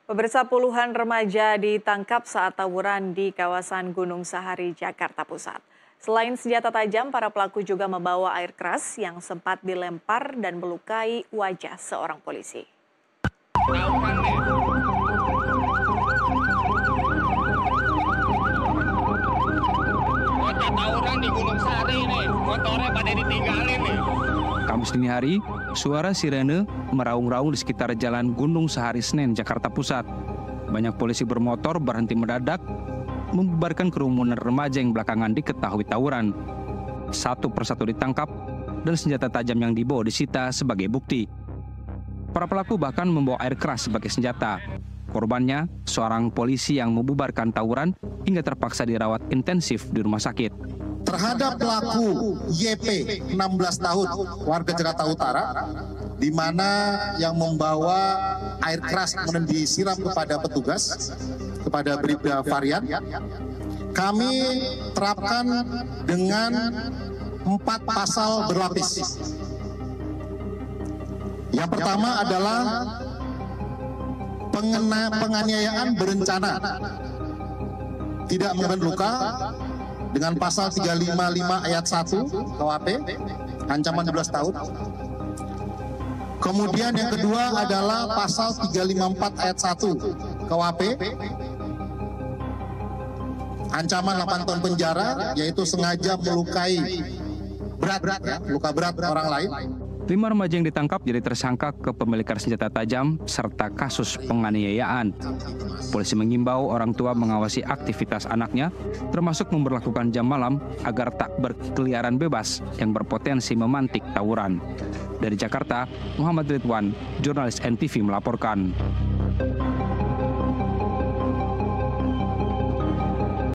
Pemirsa, puluhan remaja ditangkap saat tawuran di kawasan Gunung Sahari, Jakarta Pusat. Selain senjata tajam, para pelaku juga membawa air keras yang sempat dilempar dan melukai wajah seorang polisi. Tawuran di Gunung Sahari nih, motornya pada ditinggalin nih. Kamis dini hari, suara sirene meraung-raung di sekitar Jalan Gunung Sahari Senen, Jakarta Pusat. Banyak polisi bermotor berhenti mendadak, membubarkan kerumunan remaja yang belakangan diketahui tawuran. Satu persatu ditangkap dan senjata tajam yang dibawa disita sebagai bukti. Para pelaku bahkan membawa air keras sebagai senjata. Korbannya, seorang polisi yang membubarkan tawuran hingga terpaksa dirawat intensif di rumah sakit. Terhadap pelaku YP 16 tahun warga Jakarta Utara, di mana yang membawa air keras kemudian disiram kepada petugas, kepada Bribda Varian, kami terapkan dengan 4 pasal berlapis. Yang pertama adalah penganiayaan berencana tidak menyebabkan luka dengan pasal 355 ayat 1 KUHP, ancaman 12 tahun. Kemudian yang kedua adalah pasal 354 ayat 1 KUHP, ancaman 8 tahun penjara, yaitu sengaja melukai berat, luka berat orang lain. 5 remaja yang ditangkap jadi tersangka kepemilikan senjata tajam serta kasus penganiayaan. Polisi mengimbau orang tua mengawasi aktivitas anaknya, termasuk memberlakukan jam malam agar tak berkeliaran bebas yang berpotensi memantik tawuran. Dari Jakarta, Muhammad Ridwan, jurnalis NTV melaporkan.